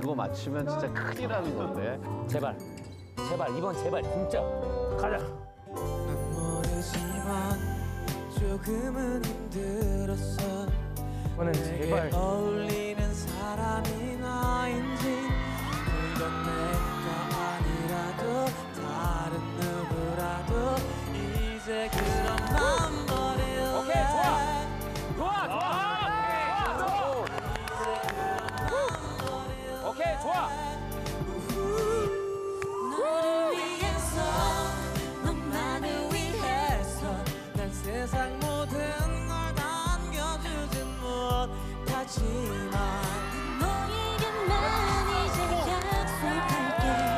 이거 맞추면 진짜 큰일 나는 건데. 제발, 제발 이번 제발 진짜 가자. 난 모르지만 조금은 힘들었어. 이번엔 제발. 어울리는 사람이 나인지 그건 내가 아니라도 다른 누구라도 이제 그런 맘 버릴래. 오케이, 좋아. 오케이, 좋아. 너를 위해서 너만을 위해서 난 세상 모든 걸 다 안겨주진 못하지만 너에게만 이제 약속할게.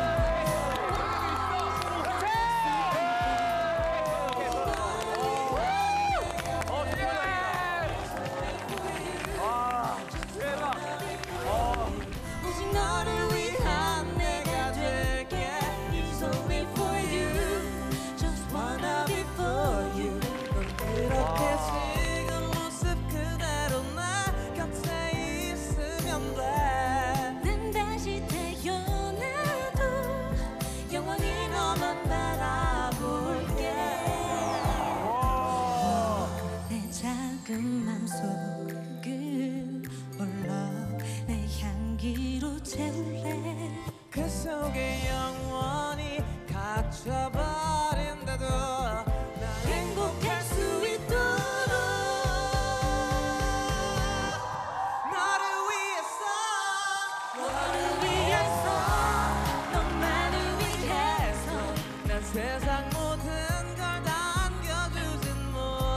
오직 너를 위한 내가 될게. It's only for you. Just wanna be for you. 그렇게 지금 모습 그대로 내 곁에 있으면 돼. 난 다시 태어나도 영원히 너만 바라볼게. 내 작은 맘속을 홀로 내 향기로 채울래. 그 속에 영원히 갇혀버린다도 난 행복할 수 있도록 너를 위해서 너를 위해서 너만을 위해서 난 세상 모든 걸 다 안겨주진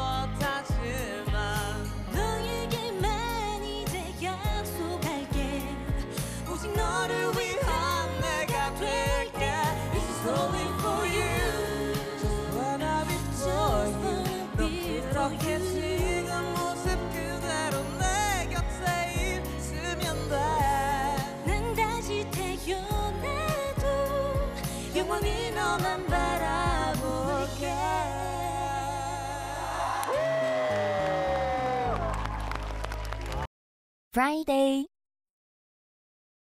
못하지만 너에게만 이제 약속할게. 오직 너를 위한 내가 될게. It's only for you. Just wanna be for you. 너 그렇게 지금 모습 그대로 내 곁에 있으면 돼. 난 다시 태어나도 영원히 너만 바라볼게. Friday.